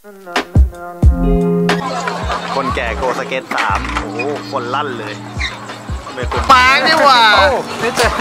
คนแก่โกสเก็ต3โอ้โหคนลั่นเลยมานี่หว่าไม่เจอ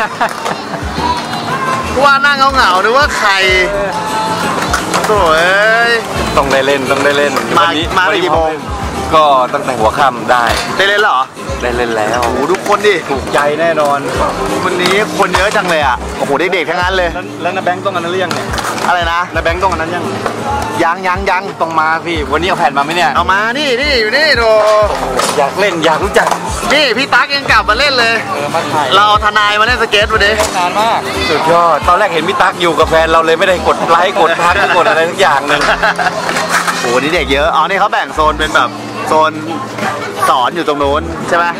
ว่านั่งเหงาๆนึกว่าใครโถ่เอ้ยต้องได้เล่นมากี่โมงก็ตั้งแต่หัวค่ำได้เล่นเหรอได้เล่นแล้วโอ้โหทุกคนดิถูกใจแน่นอนวันนี้คนเยอะจังเลยอ่ะโอ้โหเด็กๆทั้งนั้นเลยแล้วนะแบงค์ต้องอันนั้นหรือยังเนี่ยอะไรนะนะแบงค์ต้องอันนั้นยังต้องมาพี่วันนี้เอาแผ่นมาไหมเนี่ยเอามานี่อยู่นี่โถอยากเล่นอยากรู้จักนี่พี่ตั๊กยังกลับมาเล่นเลยเราทนายมาเล่นสเก็ตวันนี้นานมากสุดยอดตอนแรกเห็นพี่ตั๊กอยู่กับแฟนเราเลยไม่ได้กดไลค์กดทักกดอะไรทุกอย่างเลยโอ้โหนี่เด็กเยอะอ๋อนี่เขาแบ่งโซนเป็นแบบโซนสอนอยู่ตรงนู้นใช่ไหม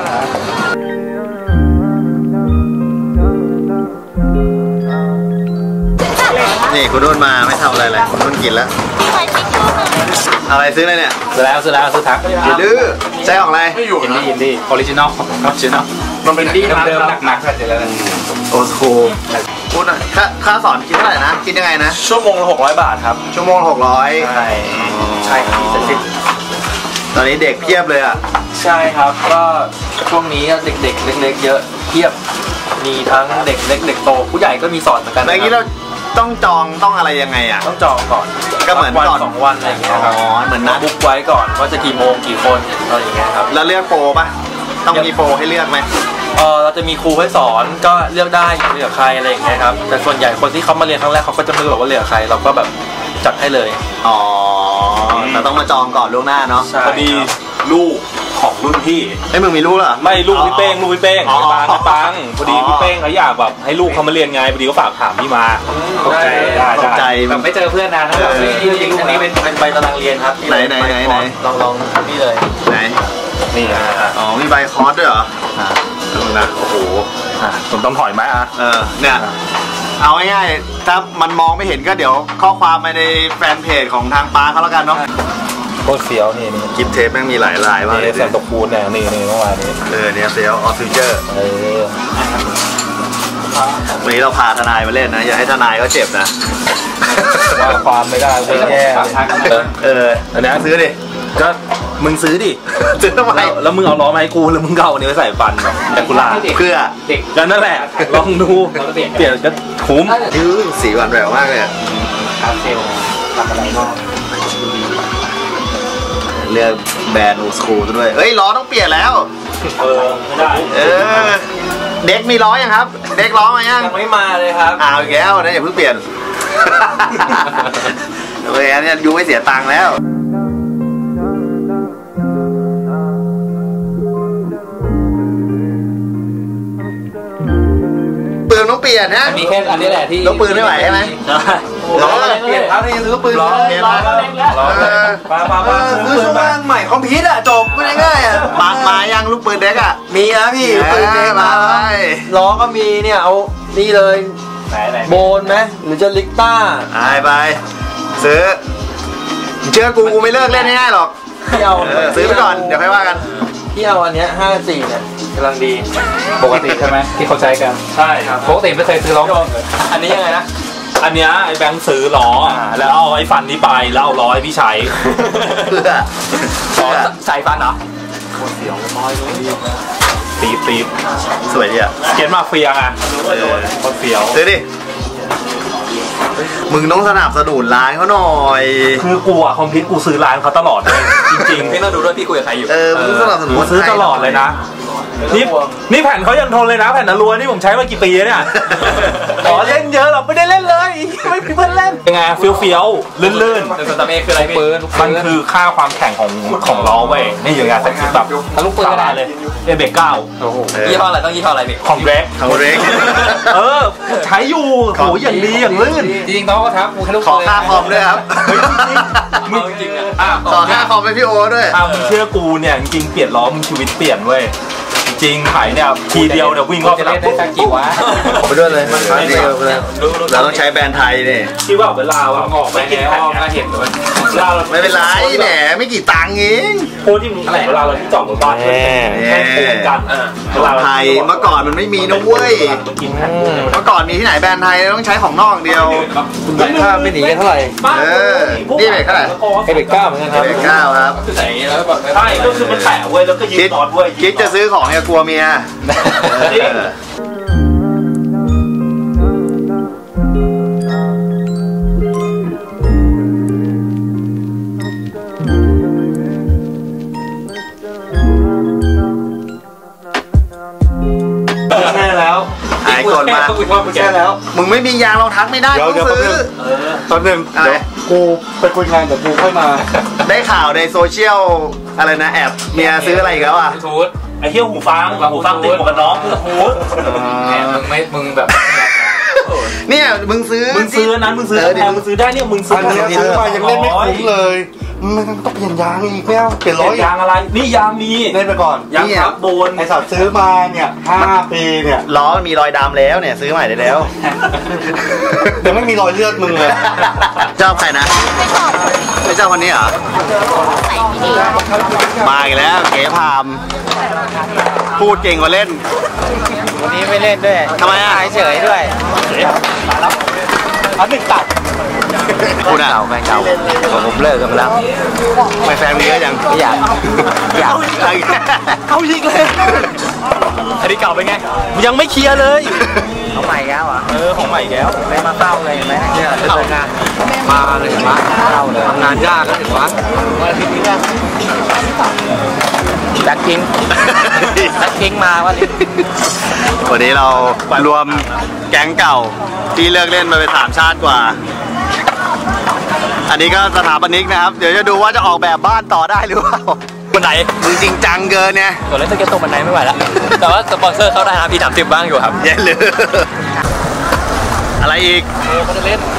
นี่คุณนุ่นมาไม่ทำอะไรเลยคุณนุ่นกินแล้วอะไรซื้ออะไรเนี่ยซื้อทักอย่าดื้อใช้ของอะไรอินดี้ออริจินอลมันเป็นดีเดิมหนักๆเสร็จแล้วโอ้โหคุณค่าสอนคิดเท่าไหร่นะคิดยังไงนะชั่วโมงละ600 บาทครับชั่วโมง600 ใช่ตอนนี้เด็กเพียบเลยอ่ะใช่ครับก็ช่วงนี้เด็กเล็กๆเยอะเพียบมีทั้งเด็กเล็กเด็กโตผู้ใหญ่ก็มีสอนเหมือนกันแล้วนี้เราต้องจองต้องอะไรยังไงอ่ะต้องจองก่อนก็เหมือนวัน2 วันอะไรอย่างเงี้ยครับเหมือนนัดบุ๊กไว้ก่อนว่าจะกี่โมงกี่คนอะไรอย่างเงี้ยครับแล้วเลือกโปรป่ะต้องมีโปรให้เลือกไหมเราจะมีครูให้สอนก็เลือกได้เลือกใครอะไรอย่างเงี้ยครับแต่ส่วนใหญ่คนที่เขามาเรียนครั้งแรกเขาก็จะไม่รู้ว่าเลือกใครเราก็แบบจัดให้เลยแต่ต้องมาจองก่อนล่วงหน้าเนาะพอดีลูกของรุ่นพี่มึงมีลูกเหรอไม่ลูกพี่เป้งปังพอดีพี่เป้งเขาอยากแบบให้ลูกเขามาเรียนไงพอดีก็ฝากถามพี่มาได้แบบไม่เจอเพื่อนนานนะแบบนี่ลูกนี้เป็นใบตารางเรียนครับไหนลองนี่เลยไหนนี่มีใบคอร์สด้วยเหรอนะโอ้โหผมต้องถอยไหมเนี่ยเอาง่ายๆถ้ามันมองไม่เห็นก็เดี๋ยวข้อความไปในแฟนเพจของทางป้าเขาแล้วกันเนาะโคตรเฟี้ยวนี่กิฟเทปแม่งมีหลายลายมากเลยแซมตกปูนเนี่ยนี่เมื่อวานนี้เนี่ยเฟี้ยวออฟฟิเจอร์วันนี้เราพาทนายมาเล่นนะอย่าให้ทนายเขาเจ็บนะว่าความไม่ได้เว้ยแย่อันนี้ซื้อดิก็มึงซื้อดิซื้อทำไมแล้วมึงเอาล้อมาให้กูแล้วมึงเก่าอันนี้ไปใส่ฟันแต่กูลาเพื่อเด็กกันนั่นแหละลองดูเปลี่ยนก็คุ้มสีหวานแหววมากเลยการเซลทำอะไรก็เลือกแบรนด์โอสคูลด้วยเฮ้ยล้อต้องเปลี่ยนแล้วไม่ได้เด็กมีล้อยังครับเด็กล้อมายังไม่มาเลยครับอีกแล้วนะอย่าเพิ่งเปลี่ยนโอเคเนี่ยยูไม่เสียตังค์แล้วปืนต้องเปลี่ยนนะมีแค่อันนี้แหละที่ต้องปืนไม่ไหวใช่ไหมเปลี่ยนครับที่ซื้อปืนล้อซื้อบ้างใหม่คอมพิวต์จบไม่ง่ายมายังลูกปืนเด็กมีนะพี่ปืนเด็กมาล้อก็มีเนี่ยเอานี่เลยโบนไหมหรือจะลิกต้าไปซื้อเชื่อกูไม่เลิกเล่นง่ายหรอกพี่เอาซื้อไปก่อนเดี๋ยวค่อยว่ากันพี่เอาอันเนี้ย54เนี่ยกำลังดีปกติใช่ไหมที่เขาใช้กันใช่ครับปกติไม่เคยซื้อล้ออันนี้ยังไงนะอันเนี้ยไอ้แบงค์ซื้อล้อแล้วเอาไอ้ฟันนี้ไปแล้วเอาล้อให้พี่ใช้เพื่อใส่ฟันเหรอเสียวน้อยตีบสวยดีเก็ตมาเฟียไงคนเฟียวซื้อดิมึงต้องสนับสนุนร้านเขาหน่อยคือกูคอมพิวต์กูซื้อร้านเขาตลอดเลยจริงๆพี่ต้องดูด้วยพี่คุยกับใครอยู่มึงสนับสนุนซื้อตลอดเลยนะนี่แผ่นเขายังทนเลยนะแผ่นอลูนี่ผมใช้มากี่ปีเนี่ยขอเล่นเยอะหรอไม่ได้เล่นเลยไม่มีเพื่อนเล่นยังไงเฟี้ยวลื่นสตาร์เมคืออะไรปืนมันคือค่าความแข็งของล้อเว้ยนี่อย่างเงี้ยใส่ชุดแบบทะลุปืนเลยเบรก9 ยี่ห้ออะไรต้องยี่ห้ออะไรพี่ของเบรกใช้อยู่โหอย่างดีอย่างลื่นจริงๆน้องก็ทักขอค่าคอมด้วยครับจริงขอค่าคอมไปพี่โอด้วยมึงเชื่อกูเนี่ยจริงเปลี่ยนล้อมึงชีวิตเปลี่ยนเว้ยจริงไข่เนี่ยทีเดียวเนี่ยวิ่งรอบสนามได้สักกี่วะไปด้วยเลยมันเดียวเลยเราต้องใช้แบรนด์ไทยเนี่ยที่ว่าเวลาว่าออกไปแล้วก็เห็นเลยไม่เป็นไรแหมไม่กี่ตังค์เองโคที่มึงเวลาเราที่จอดรถบ้านแค่โคกันไทยเมื่อก่อนมันไม่มีนะเว้ยเมื่อก่อนมีที่ไหนแบรนด์ไทยต้องใช้ของนอกเดียวถ้าไม่หนีกันเท่าไหร่นี่เบรกเท่าไหร่เบรก9เหมือนกันครับเบรก9ครับใช่ก็คือมันแตะเว้ยแล้วก็ยืนนอนเว้ยคิดจะซื้อของอย่ากลัวเมียแน่แล้วไอ้กดมาแน่แล้วมึงไม่มียางเราทักไม่ได้ต้องซื้อตอนนึงเดี๋ยวกูไปคุยงานกับกูค่อยมาได้ข่าวในโซเชียลอะไรนะแอบเมียซื้ออะไรอีกแล้วอ่ะทูดไอ้เหี้ยหูฟังติดหมวกกันน็อกทูดมึงแบบเนี่ยมึงซื้อนั้นมึงซื้อได้เนี่ยมึงซื้อมายังเล่นไม่คุ้มเลยมันต้องเปลี่ยนยางอีกแล้วเปลี่ยนร้อยยางอะไรนี่ยางมีเล่นไปก่อนยางครับโบนไอสัตว์ซื้อมาเนี่ย5 ปีเนี่ยล้อมีรอยดำแล้วเนี่ยซื้อใหม่ได้แล้วเดี๋ยวไม่มีรอยเลือดมึงเลยชอบใครนะไม่ชอบคนนี้เหรอมาอีกแล้วเก๋พามพูดเก่งกว่าเล่นวันนี้ไม่เล่นด้วยทำไมอ่ะเฉยด้วยเอา1 ตัดคุณอ่ะแฟนเก่าผมเลิกกันแล้วไม่แฟนมีเยอะยังไม่อยากเอายิงเลยอันนี้เก่าเป็นไงยังไม่เคลียร์เลยของใหม่แล้วอ่ะของใหม่แล้วไม่มาเข้าเลยไหมเนี่ยเลิกงานมาเลยมาเข้าเลยทำงานยากก็ถึงวะวันอาทิตย์นี้แบ็คพิงมาวันนี้เรารวมแก๊งเก่าที่เลิกเล่นมาเป็น3 ชาติกว่าอันนี้ก็สถาปนิกนะครับเดี๋ยวจะดูว่าจะออกแบบบ้านต่อได้หรือเปล่าบันไดมึงจริงจังเกินเนี่ยตัวเล่นสเก็ตตรงบันไดไม่ไหวแล้วแต่ว่าสปอนเซอร์เข้าได้นะพี่30บ้างอยู่ครับเย็นเลยอะไรอีกเขาจะเล่น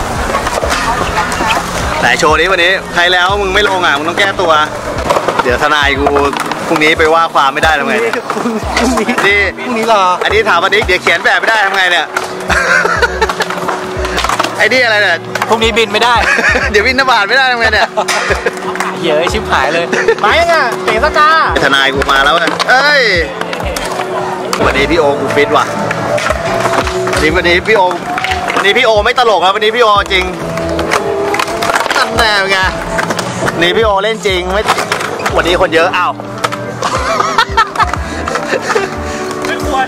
ไหนโชว์นี้วันนี้ใครแล้วมึงไม่ลงอ่ะมึงต้องแก้ตัวเดี๋ยวทนายกูพรุ่งนี้ไปว่าความไม่ได้ทำไงนี่พรุ่งนี้รออันนี้ถามวันนี้เดี๋ยวเขียนแบบไม่ได้ทำไงเนี่ยไอ้นี่อะไรเนี่ยพรุ่งนี้บินไม่ได้เดี๋ยวบินนบาทไม่ได้ทำไงเนี่ยเยอะชิบหายเลยมายังอ่ะเตะสกาทนายกูมาแล้วเอ้ยวันนี้พี่โอกูฟิตว่ะวันนี้พี่โอไม่ตลกครับวันนี้พี่โอจริงนั่นแน่ไงนี่พี่โอเล่นจริงไม่วันนี้คนเยอะอ้าวไม่ควร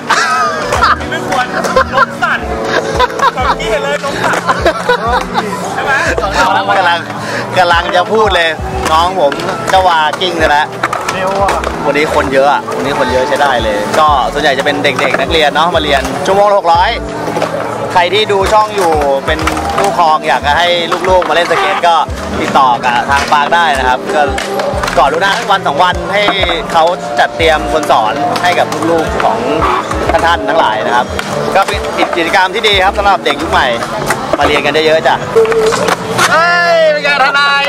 ล้มสั่นตอนนี้เห็นเลยล้มสั่นใช่ไหมกำลังจะพูดเลยน้องผมจะว่ากิ้งเลยละวันนี้คนเยอะวันนี้คนเยอะใช้ได้เลยก็ส่วนใหญ่จะเป็นเด็กๆนักเรียนเนาะมาเรียนชั่วโมงละ600ใครที่ดูช่องอยู่เป็นผู้ปกครองอยากจะให้ลูกๆมาเล่นสเก็ตก็ติดต่อกับทางปาร์คได้นะครับก็ก่อนรู้นะวัน2 วันให้เขาจัดเตรียมคนสอนให้กับลูกๆของท่านทั้งหลายนะครับก็เป็นกิจกรรมที่ดีครับสำหรับเด็กยุคใหม่มาเรียนกันเยอะๆจ้ะเฮ้ยเป็นการทนาย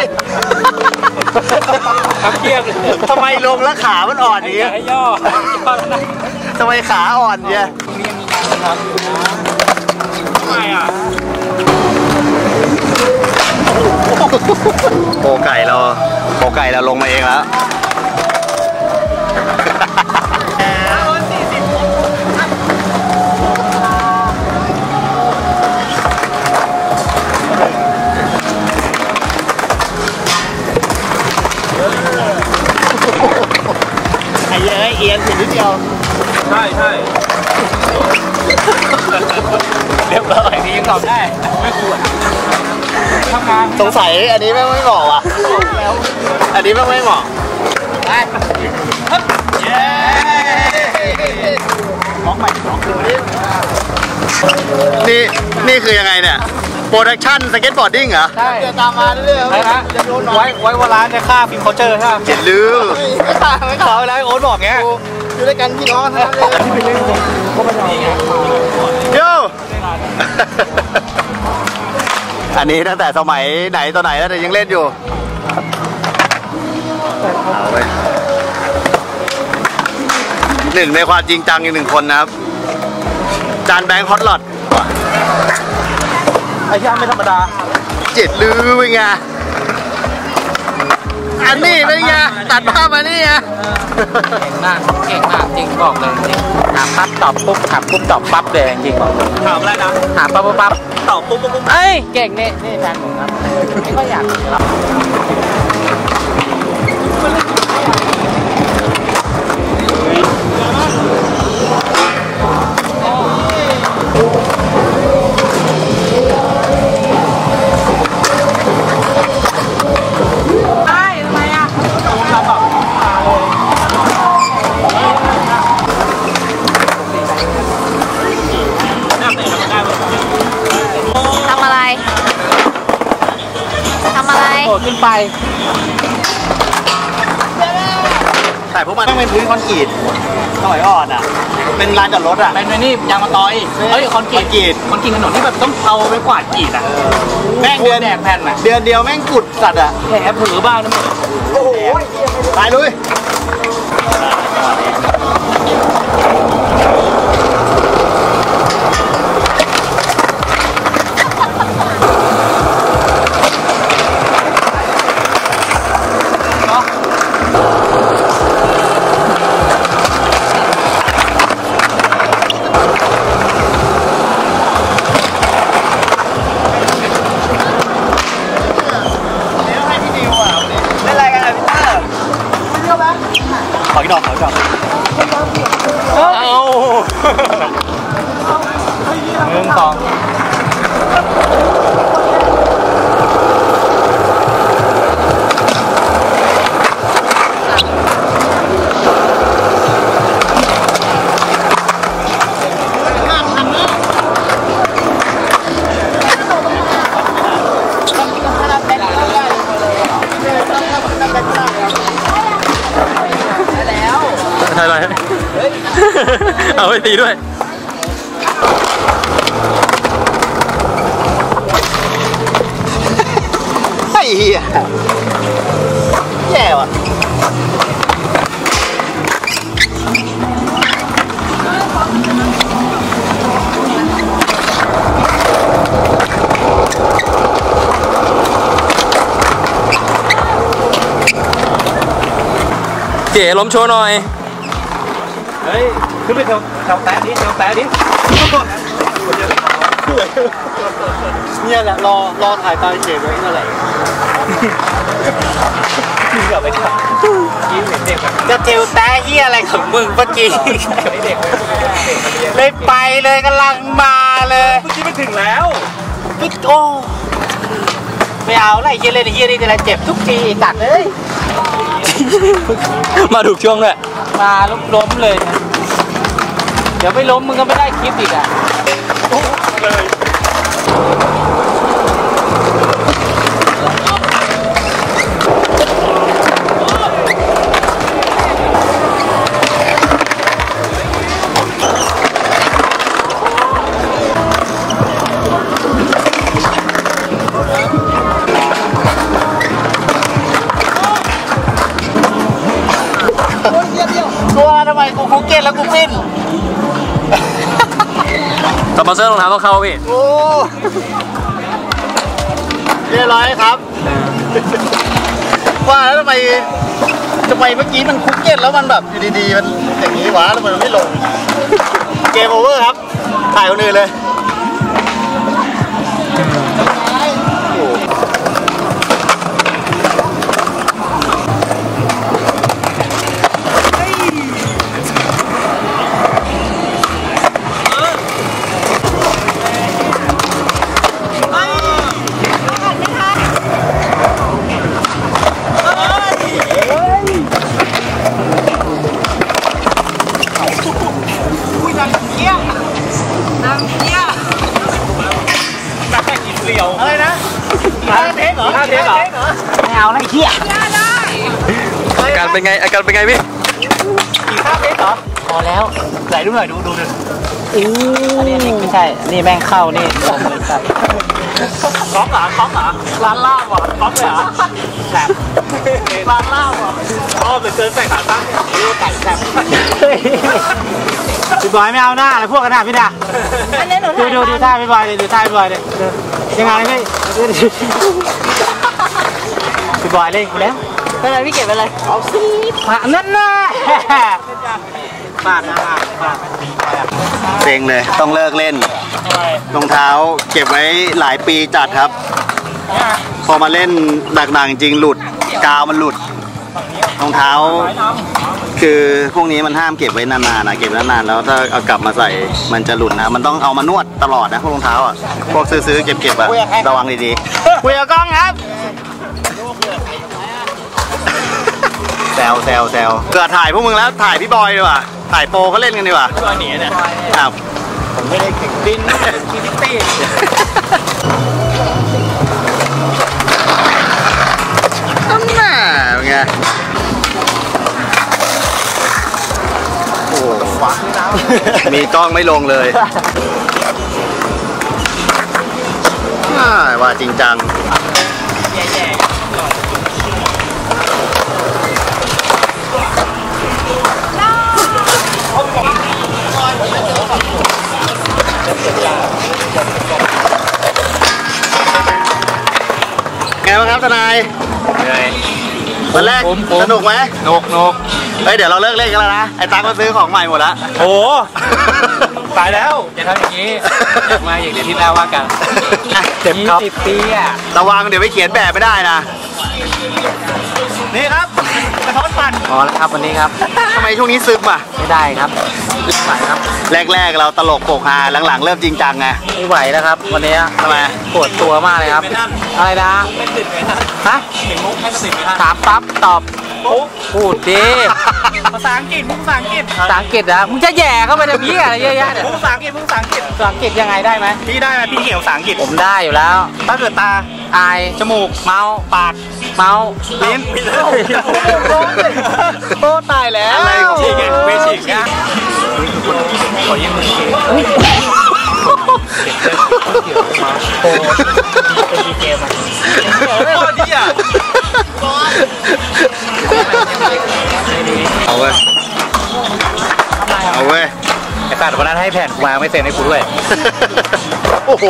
เกียบทำไมลงแล้วขามันอ่อนอย่างนี้ย่อทำไมขาอ่อนเนี่ยทำไมอ่ะโปไก่เราลงมาเองแล้วไอ้เอ้ยเอียนถึงนิดเดียวใช่เรียบร้อยนี้ยังตอบได้ไม่ควรทำงานสงสัยอันนี้ไม่เหมาะว่ะอันนี้ไม่เหมาะของใหม่ของคือนี่คือยังไงเนี่ยโปรดักชั่นสเก็ตบอร์ดดิ้งเหรอใช่ตามมาเรื่อยๆนะไว้วันร้านเนี่ยค่าฟิล์มเคาน์เตอร์ใช่ไหมเจ็ดลือไม่เขาแล้วโอ๊ตบอกเงี้ยอยู่ด้วยกันพี่น้องทั้งนั้นเลยโย่อันนี้ตั้งแต่สมัยไหนตอนไหนแล้วแต่ยังเล่นอยู่เอาไปหนึ่งในความจริงจังอีกหนึ่งคนนะครับจานแบงค์ฮอตลอดไอ้ย่าไม่ธรรมดาเจ็ดลือเป็นไงอันนี้เป็นไงตัดภาพมานี่ไงเก่งมากจริงบอกเลยจริงถามปั๊บตอบปุ๊บถามปุ๊บตอบปั๊บเลยจริงบอกเลยถามอะไรนะถามปั๊บปั๊บตอบปุ๊บปุ๊บปุ๊บเอ้ยเก่งนี่แฟนผมครับไม่ก็อยากรับทำอะไรโดดขึ้นไปแต่พวกมันต้องเป็นพื้นคอนกรีตสมัยก่อนอ่ะเป็นลานจอดรถอ่ะเป็นไงนี่ยางมะตอยเฮ้ยคอนกรีตถนนที่แบบต้องเอาไปกวาดกรีดอ่ะแม่งเดือนแดกแผ่นอ่ะเดือนเดียวแม่งกุดสัตว์อ่ะแผลเผือบ้างนะมึงโอ้โหตายเลยขออีกดอกเอาหนึ่งสองอะไรเอาไปตีด้วยไอ้เหี้ยแย่ว่ะเจ๋ล้มโชว์หน่อยเฮ้ยขึ้นไปแถวแต๊ะดิเนี่ยแหละรอถ่ายตอนเจ็บไว้นั่นแหละเกือบไปค่ะจะเจลแต้เฮียอะไรของมึงเมื่อกี้เลยไปเลยกำลังมาเลยเมื่อกี้มันถึงแล้วพี่โอ้ไม่เอาไรเฮียเลยเฮียนี่แต่ละเจ็บทุกทีตัดเลยมาถูกช่วงด้วยมาล้มเลยเดี๋ยวไม่ล้มมึงก็ไม่ได้คลิปอีกอ่ะเลยตัวทำไมกูคุกเก็ตแล้วกูปิ้นสปอนเซอร์รองเท้าต้องเข้าพี่โอ้เรียบร้อยครับว่าแล้วทำไมเมื่อกี้มันคุกเก็ตแล้วมันแบบอยู่ดีๆมันอย่างนี้วะแล้วมันไม่ลงเกมโอเวอร์ครับถ่ายคนอื่นเลยอะไรนะ5 เทคเหรอไม่เอาไรเฮียอาการเป็นไงพี่กี่5 เทคเหรอพอแล้วไหนดูหน่อยดูดูดูอันนี้ไม่ใช่ นี่แม่งเข้านี่ผมเลยใส่คล้องเหรอคล้องเหรอร้านลาบเหรอคล้องเลยเหรอแสบร้านลาบเหรอชอบเลยเกินใส่ขาตั้งนี่ไก่แสบพี่บอยไม่เอาหน้าอะไรพวกกันนะพี่ดาดูท่าพี่บอยเลยดูท่าพี่บอยเลยยังไงพี่พี่บอยเล่นกูแล้วเป็นไรพี่เก็บไปเลยเอาสิผ่านนั่นน่ะผ่านนะผ่านเซ็งเลยต้องเลิกเล่นรองเท้าเก็บไว้หลายปีจัดครับ พอมาเล่นหนักๆจริงหลุดกาวมันหลุดรองเท้า คือพวกนี้มันห้ามเก็บไว้นานๆนะเก็บไว้นานๆแล้วถ้าเอากลับมาใส่มันจะหลุดนะมันต้องเอามานวดตลอดนะพวกรองเท้าอ่ะพวกซื้อๆเก็บๆอ่ะระวังดีๆคุยกับกล้องครับแซวเกิดถ่ายพวกมึงแล้วถ่ายพี่บอยดีกว่าถ่ายโปรเขาเล่นกันดีกว่าพี่บอยหนีเนี่ยครับผมไม่ได้เก่งดินคิดตี้ตั้งหน้าเป็นไงโอ้ฟักมีกล้องไม่ลงเลยว่าจริงจังไงบ้างครับทนายวันแรกสนุกไหมสนุกเฮ้ยเดี๋ยวเราเลิกเล่นกันแล้วนะไอ้ตั๊กมาซื้อของใหม่หมดแล้วโอ้ตายแล้วอย่าทำอย่างนี้อยากมาอย่างเดียวที่หน้าว่ากันเจ็บครับ20 ปีอ่ะระวังเดี๋ยวไปเขียนแบบไม่ได้นะนี่ครับกระท้อนปั่นพอแล้วครับวันนี้ครับทำไมช่วงนี้ซึมอ่ะไม่ได้ครับไม่ไหวครับแรกๆเราตลกโปกฮาหลังๆเริ่มจริงจังไงไม่ไหวแล้วครับวันนี้ทำไมปวดตัวมากเลยครับอะไรนะฮะถึงมุกให้ติดไหมฮะถามปั๊บตอบพูดดิภาษาอังกฤษภาษาอังกฤษนะมึงจะแย่เข้าไปในพี่อะไรเยอะแยะเนี่ยภาษาอังกฤษภาษาอังกฤษยังไงได้ไหมพี่ได้ไหมพี่เขียนภาษาอังกฤษผมได้อยู่แล้วถ้าเกิดตาอายจมูกเมาปากเมาลิ้นโอ้ตายแล้วอะไรฉีกไม่ฉีกนะขอยืมมือโอ้เป็นดีเกมอ่ะโคตรดีอ่ะเอาเว้ยไอ้สัตว์วันนั้นให้แผ่นกูมาไม่เซ็นให้กูด้วยโอ้โห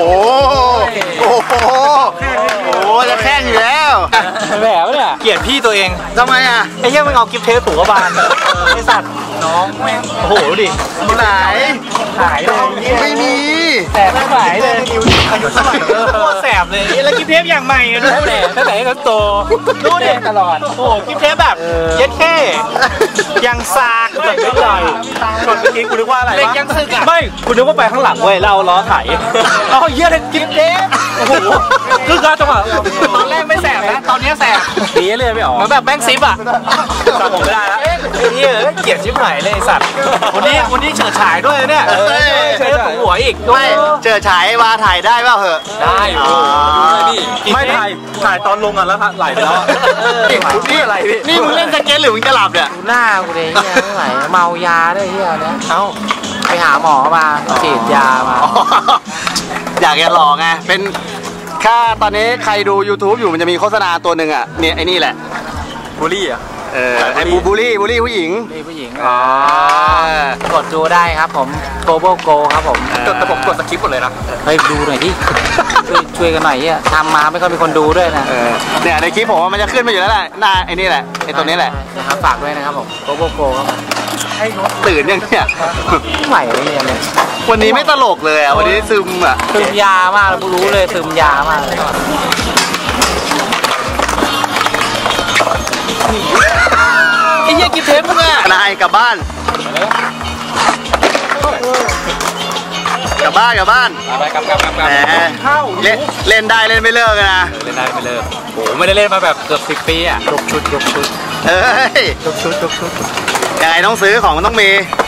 จะแข่งอยู่แล้วแหมเนี่ยเกลียดพี่ตัวเองทำไมอ่ะไอ้เหี้ยมึงเอากิฟต์เทปถูกกระบาลไอ้สัตว์น้องแม่งโอ้โหดิไหนหายเลยไม่มีแต่ไม่หายเลยอายุเท่าไหร่โคตรแสบเลยแล้วกิฟต์เทปอย่างใหม่ตั้งแต่ให้เขาโตรู้เด็กตลอดโอ้โหกิฟต์เทปแบบเย็ดแค่ยังซากแบบไม่ใหญ่ชนเมื่อกี้กูนึกว่าอะไรวะเล็กยังสึกอ่ะไม่กูนึกว่าไปข้างหลังเว้ยเราล้อไถเอาเยี่ยเลยกิฟต์เทปโอ้โหคือการจังหวะตอนแรกไม่แสบนะตอนนี้แสบดีเลยไม่ออกเหมือนแบบแบงค์ซิปอ่ะจำผมไม่ได้แล้วไอ้นี่เกลียดชิบหายเลยสัตว์วันนี้เฉิดฉายด้วยเนี่ยเฉิดหัวอีกไม่เฉิดฉายว่าถ่ายได้เปล่าเหอะได้ไม่ถ่ายตอนลงอ่ะแล้วไหลไปแล้วนี่อะไรนี่มึงเล่นสเก็ตหรือมึงจะหลับเนี่ยหน้ากูเลยเฮียไม่ไหวเมายาด้วยเฮียเนี่ยเอ้าไปหาหมอมาฉีดยามาอยากจะหลอกไงเป็นถ้าตอนนี้ใครดู YouTube อยู่มันจะมีโฆษณาตัวหนึ่งอ่ะเนี่ยไอ้นี่แหละบูลลี่อ่ะไอ้บูลลี่ผู้หญิงอ๋อกดดูได้ครับผมโกโบโกครับผมแต่ผมกดสคริปต์หมดเลยนะเฮ้ยดูหน่อยดิช่วยกันหน่อยเนี่ยทำมาไม่ค่อยมีคนดูด้วยนะเนี่ยในคลิปผมมันจะขึ้นมาอยู่แล้วแหละหน้าไอ้นี่แหละไอ้ตัวนี้แหละนะครับฝากด้วยนะครับผมโกโบโกครับตื่นยังเนี่ยใหม่เลยเนี่ยวันนี้ไม่ตลกเลยอ่ะวันนี้ซึมอ่ะซึมยามากเรารู้เลยซึมยามากเลยไอ้เหี้ยกิฟต์เทปมึงอ่ะนายกลับบ้านไปกลับแหมเล่นได้เล่นไม่เลิกนะเล่นได้ไม่เลิกโอ้ไม่ได้เล่นมาแบบเกือบ10 ปีอ่ะยกชุดเฮ้ยยกชุดยังไงต้องซื้อของมันต้องมี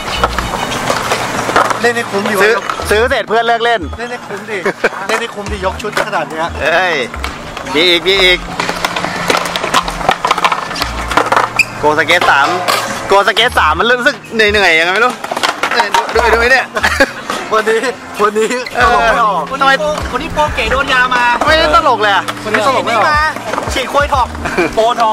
เล่นให้คุ้มดิซื้อเสร็จเพื่อนเลิกเล่นเล่นให้คุ้มดิยกชุดขนาดนี้เฮ้ยมีอีกโกสเก็ต3มันรู้สึกเหนื่อยยังไงไม่รู้ดูเนี่ยวันนี้ตลกไม่ออกทำไมคนที่โปเก๋โดนยามาไม่ได้ตลกเลยอ่ะวันนี้ตลกไม่ออกฉีดโคยถอกโปทอก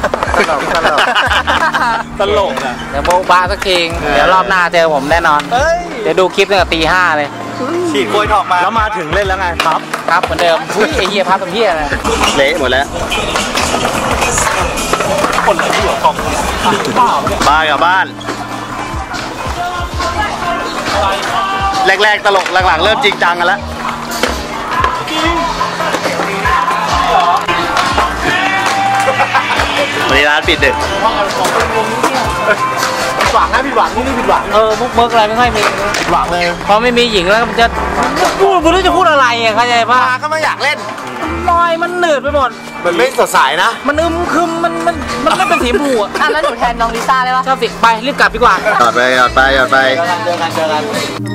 ตลกอ่ะเดี๋ยวโบ๊ะบ้าสักทีเดี๋ยวรอบหน้าเจอผมแน่นอนเฮ้ยเดี๋ยวดูคลิปตั้งแต่ตี 5เลยฉีดโคยถอกมาแล้วมาถึงเล่นแล้วไงครับครับเหมือนเดิมหุ้ยไอ้เหี้ยพับเป็นเหี้ยเลยเละหมดแล้วคนไหนที่หัวกองบ้านกับบ้านแรกๆตลกหลังๆเริ่มจริงจังกันแล้ววันนี้ร้านปิดดึกหวังนะผิดหวังนี่ผิดหวังมุกเมิกอะไรไม่ค่อยมีผิดหวังเลยพอไม่มีหญิงแล้วมันจะพูดไม่รู้จะพูดอะไรอ่ะเข้าใจป่ะมาก็ไม่อยากเล่นลอยมันหนืดไปหมดมันไม่สดใสนะมันคึมมันไม่เป็นสีมูอ่ะแล้วหนูแทนน้องลิซ่าได้ปะชอบสิไปรีบกลับดีกว่าหยอดไปเจอกัน